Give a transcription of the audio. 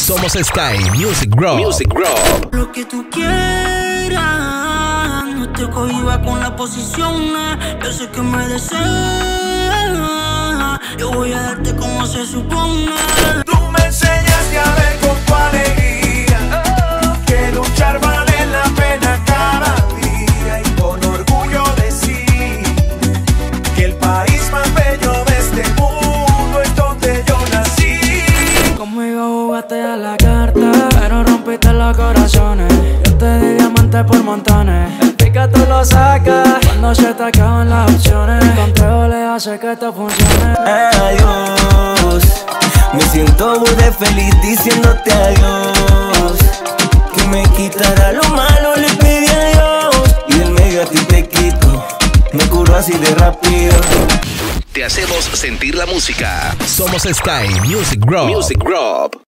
Somos Sky Music Group. Lo que tú quieras, no te cohibas con la posición. Yo sé que me deseas, yo voy a darte como se supone. Tú me enseñaste a ver con tu alegría que luchar vale la pena cada día, y con orgullo decir que el país más bello de este mundo es donde yo nací. Conmigo jugaste a la carta, pero rompiste los corazones. Yo te di diamante por montones. El pica tú lo sacas cuando se te acaban las opciones. El conteo le hace que esto funcione. Adiós, me siento burda feliz diciéndote adiós. Que me quitara lo malo, le pedí a Dios, y del medio a ti te quito, me curo así de rápido. Te hacemos sentir la música. Somos Sky Music Group.